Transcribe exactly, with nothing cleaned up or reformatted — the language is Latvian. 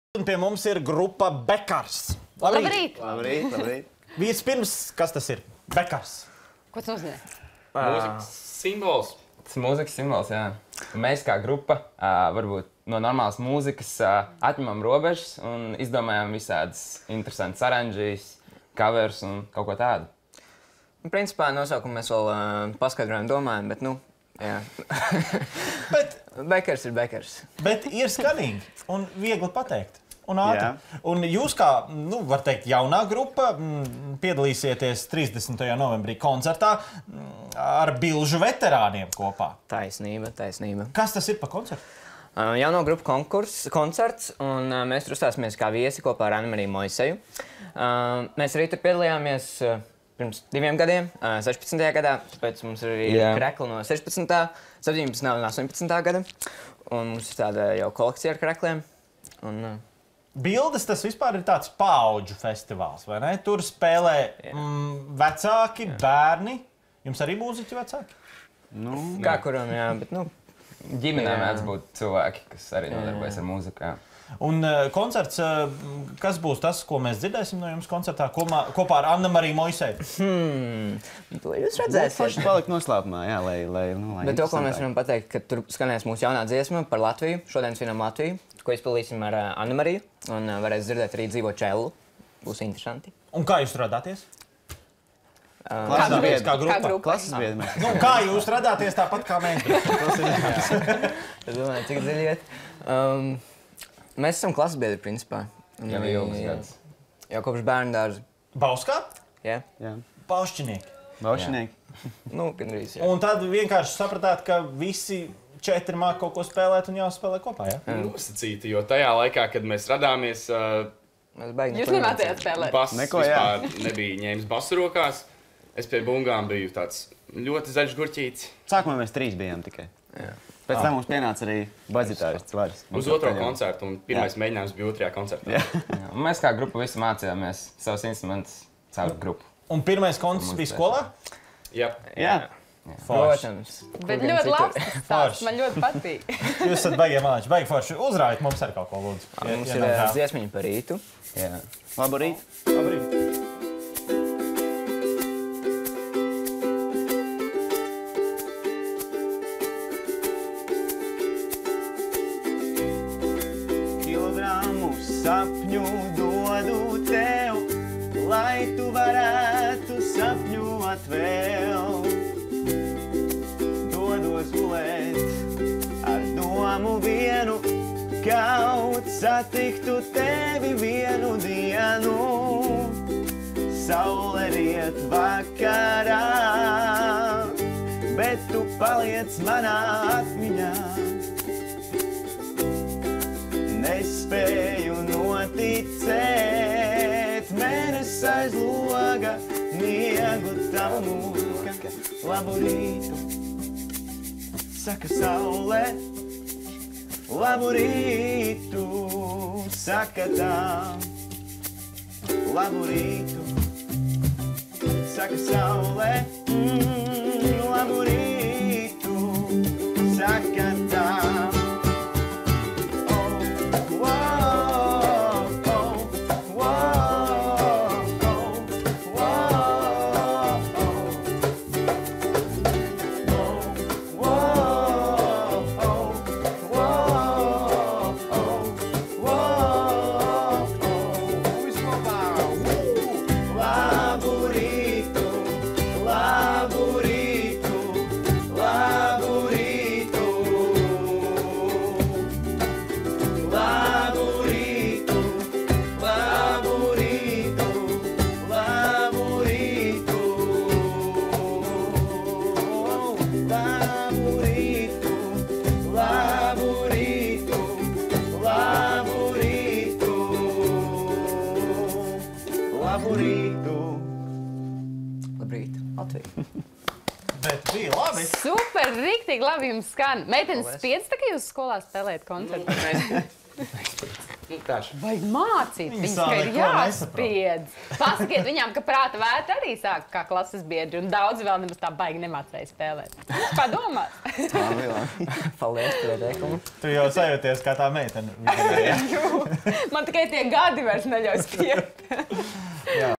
Un pie mums ir grupa Bekars. Labrīt! Labrīt, labrīt. Vispirms, kas tas ir? Bekars. Ko tas nozīmē? Mūzikas simbols. Tas mūzikas simbols, jā. Mēs kā grupa uh, varbūt no normālas mūzikas uh, atņemam robežas un izdomājam visādas interesantas aranžijas, covers un kaut ko tādu. Un, principā nosaukumu mēs vēl uh, paskaidrojam, domājam, bet, nu, jā. Bet, Bekars ir bekars. bet ir skanīgi un viegli pateikt. Un, ātri. Un jūs kā, nu, var teikt, jaunā grupa m, piedalīsieties trīsdesmitajā novembrī koncertā m, ar bilžu veterāniem kopā. Taisnība, taisnība. Kas tas ir pa koncertu? Uh, jauno grupu konkurss, koncerts, un uh, mēs tur uzstāsimies kā viesi kopā ar Annemariju Moiseju. Uh, mēs arī tur piedalījāmies uh, pirms diviem gadiem, uh, sešpadsmitajā gadā, tāpēc mums ir arī Jā. krekli no sešpadsmitā, septiņpadsmitā un astoņpadsmitā gada. Un mums ir tāda jau kolekcija ar krekliem. Un, uh, Bildes tas vispār ir tāds paudžu festivāls, vai ne? Tur spēlē mm, vecāki, bērni. Jums arī mūziķi vecāki? nu, kā kuram, jā, bet, nu, Ģimenē Jā. mēdz būt cilvēki, kas arī nodarbojas ar mūziku. Jā. Un uh, koncerts, uh, kas būs tas, ko mēs dzirdēsim no jums koncertā komā, kopā ar Annemariju Moiseju? hmm, to jūs Forši redzēsiet. palikt noslēpumā, jā, lai, lai, nu, lai Bet to, ko mēs interesantāk. varam pateikt, ka tur skanēs mūsu jaunā dziesma par Latviju. Šodien svinam Latviju, ko izpildīsim ar uh, Annemariju. Un uh, varēs dzirdēt arī dzīvo čelu. Būs interesanti. Un kā jūs radāties? Uh, Klases Kā biedri. kā grupa? Kā grupa? Klases biedri mēs. Nu, kā jūs radāties tāpat kā mēs? es domāju, cik dziļi iet. Um, mēs esam klases biedri, principā. Un Jau arī- ilgus gadus. Jau kopš bērnu dārza. Bauskā? Jā, Jā. Paušķinieki. Baušinieki. nu, gandrīz. Jā. Un tad vienkārši sapratāt, ka visi četri māk kaut ko spēlēt un jāspēlē kopā, jā? Nosacīti, jo tajā laikā, kad mēs radāmies, uh, Mēs baigi Jūs neko nemācījāt spēlēt. bass Neko, jā. vispār nebija ņēmis basu rokās. Es pie bungām biju tāds ļoti zaļš gurķītis. Sākumā mēs trīs bijām tikai. Pēc tam mums pienāca arī bazitārists Varis. Uz otro koncertu, un pirmais mēģinājums bija otrajā koncertā. Jā. Jā. Un mēs kā grupa visi mācījāmies savus instrumentus caur grupu. Un pirmais koncerts bija skolā? Jā. Jā. Protams. Bet Kur gan ļoti citur? labs tas stāsts. Forši. Man ļoti patīk. Jūs esat baigiem māči, baigi forši. Uzrājiet mums ar kaut ko, lūdzu. Ā, Mums Ja- ir ja nav uh, žēl. dziesmiņa par rītu. Jā. Labu rīt. Labrīt. Kilogramu sapņu dodu tev, lai tu varētu sapņot vēl. Dodos gulēt ar domu vienu, kaut satiktu tevi vienu dienu. Saule riet vakarā, bet tu paliec manā atmiņā. Nespēju noticēt, mēnesis aiz loga, miegu tava mūka. Labu rītu, saka saule, labu rītu, saka tā. Labu rītu, saka saule, mm, labu rītu, saka tā. Labrīt, Latvija. Bet bija labi. labi. Super, riktīgi labi jums skan. Meitenes spiedz, tā kā jūs skolā spēlējat koncertu. Tāši. Vajag mācīt, Viņi viņas sāk ka ir neko jāspiedz. Pasakiet viņām, ka prāta vēta arī sāk kā klases biedri, un daudz vēl nemaz tā baigi nemācēja spēlēt. Padomās. Paldies par ieteikumu. Tu jau sajūties kā tā meitene. Man tikai tie gadi vairs neļauj spiest.